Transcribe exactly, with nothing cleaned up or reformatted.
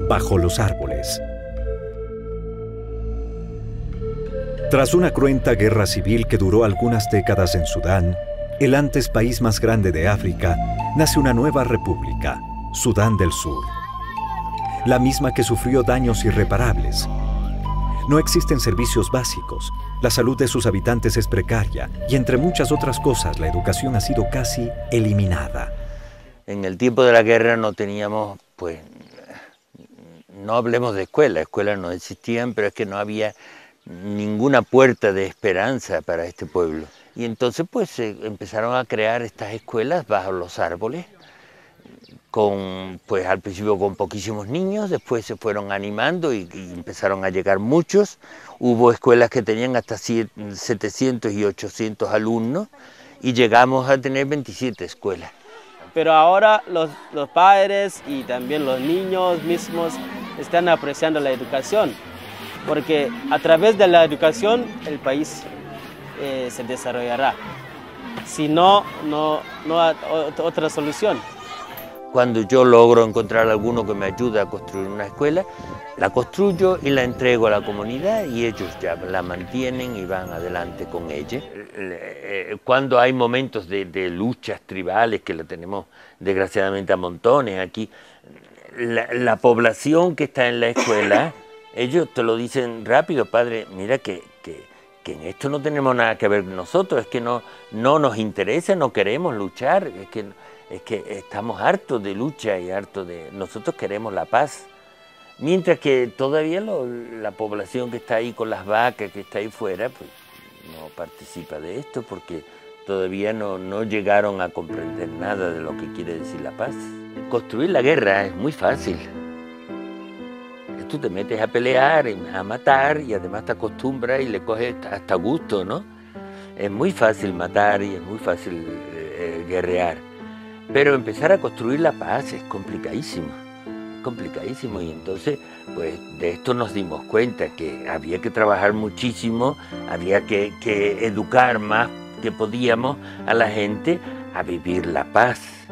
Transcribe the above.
Bajo los árboles. Tras una cruenta guerra civil que duró algunas décadas en Sudán, el antes país más grande de África, nace una nueva república, Sudán del Sur. La misma que sufrió daños irreparables. No existen servicios básicos, la salud de sus habitantes es precaria y entre muchas otras cosas la educación ha sido casi eliminada. En el tiempo de la guerra no teníamos, pues, no hablemos de escuelas, escuelas no existían, pero es que no había ninguna puerta de esperanza para este pueblo. Y entonces pues se empezaron a crear estas escuelas bajo los árboles, con, pues al principio con poquísimos niños, después se fueron animando y, y empezaron a llegar muchos. Hubo escuelas que tenían hasta setecientos y ochocientos alumnos y llegamos a tener veintisiete escuelas. Pero ahora los, los padres y también los niños mismos están apreciando la educación, porque a través de la educación el país eh, se desarrollará. Si no, no, no hay otra solución. Cuando yo logro encontrar alguno que me ayude a construir una escuela, la construyo y la entrego a la comunidad y ellos ya la mantienen y van adelante con ella. Cuando hay momentos de, de luchas tribales, que la tenemos desgraciadamente a montones aquí, la, la población que está en la escuela, ellos te lo dicen rápido: padre, mira que, que, que en esto no tenemos nada que ver nosotros, es que no, no nos interesa, no queremos luchar, es que, es que estamos hartos de lucha y hartos de... Nosotros queremos la paz. Mientras que todavía lo, la población que está ahí con las vacas, que está ahí fuera, pues no participa de esto porque todavía no, no llegaron a comprender nada de lo que quiere decir la paz. Construir la guerra es muy fácil. Tú te metes a pelear, a matar y además te acostumbras y le coges hasta gusto, ¿no? Es muy fácil matar y es muy fácil eh, guerrear. Pero empezar a construir la paz es complicadísimo, complicadísimo. Y entonces, pues de esto nos dimos cuenta, que había que trabajar muchísimo, había que, que educar más que podíamos a la gente a vivir la paz.